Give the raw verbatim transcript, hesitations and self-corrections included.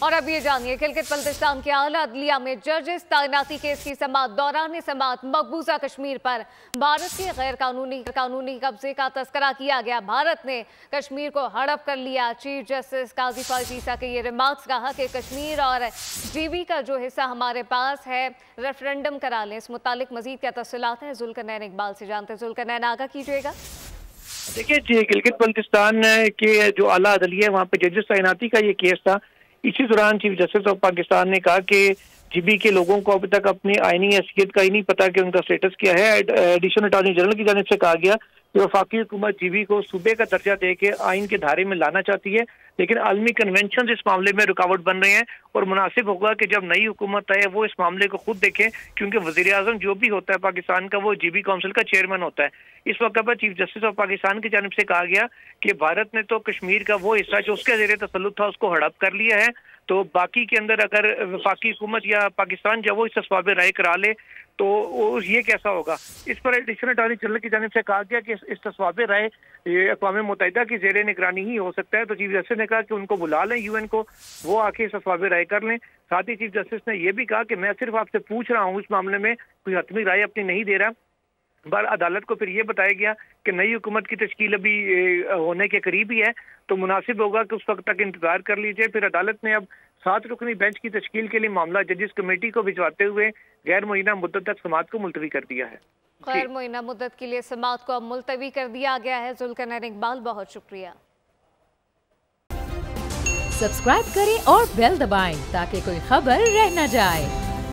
और अब ये जानिए गिलगित बल्तिस्तान के आला अदलिया में जजेस तैनाती केस की समाअत। दौरान समाअत मकबूजा कश्मीर पर भारत के गैर कानूनी कानूनी कब्जे का तस्करा किया गया। भारत ने कश्मीर को हड़प कर लिया। चीफ जस्टिस काजी फॉयज ईसा के ये रिमार्क्स, कहा कि कश्मीर और जीबी का जो हिस्सा हमारे पास है रेफरेंडम करा लें। इस मुतालिक मजीद क्या तफसीलात हैं जुल्करनैन इकबाल से जानते हैं। जुल्करनैन, आगाह कीजिएगा। देखिए, गिलगित बल्तिस्तान के जो आला अदलिया है वहाँ पे जजेस तैनाती का ये केस था। इसी दौरान चीफ जस्टिस ऑफ पाकिस्तान ने कहा कि जीबी के लोगों को अभी तक अपनी आईनी हैसियत का ही नहीं पता कि उनका स्टेटस क्या है। एडिशनल अटॉर्नी जनरल की जानिब से कहा गया कि वफाकी हुकूमत जीबी को सूबे का दर्जा दे के आइन के धारे में लाना चाहती है, लेकिन आलमी कन्वेंशन इस मामले में रुकावट बन रहे हैं और मुनासिब होगा कि जब नई हुकूमत आए वो इस मामले को खुद देखें, क्योंकि वजीर आजम जो भी होता है पाकिस्तान का वो जीबी काउंसिल का चेयरमैन होता है। इस वक्त पर चीफ जस्टिस ऑफ पाकिस्तान की जानिब से कहा गया कि भारत ने तो कश्मीर का वो हिस्सा जो उसके जेर तसल्लुत था उसको हड़प कर लिया है, तो बाकी के अंदर अगर वफाकी हुकूमत या पाकिस्तान जब वो इस तस्वाब राय करा ले तो ये कैसा होगा। इस पर एडिशनल अटॉर्नी जनरल की जानिब से कहा गया कि इस तस्वाब राय अक़वाम मुत्तहिदा की जेर निगरानी ही हो सकता है। तो चीफ जस्टिस ने कहा कि उनको बुला लें यूएन को, वो आके इस तस्वाब राय कर लें। साथ ही चीफ जस्टिस ने यह भी कहा कि मैं सिर्फ आपसे पूछ रहा हूँ, इस मामले में कोई हतमी राय अपनी नहीं दे रहा। बार अदालत को फिर यह बताया गया कि नई हुकूमत की तश्कील अभी होने के करीब ही है, तो मुनासिब होगा कि उस वक्त तक इंतजार कर लीजिए। फिर अदालत ने अब सात रुकनी बेंच की तश्कील के लिए मामला जजेस कमेटी को भिजवाते हुए गैर मुइना मुद्दत तक समाअत को मुलतवी कर दिया है। गैर मुइना मुद्दत के लिए समाअत को अब मुलतवी कर दिया गया है। जुल्करनैन इकबाल, बहुत शुक्रिया। सब्सक्राइब करें और बेल दबाएं ताकि कोई खबर रह न जाए।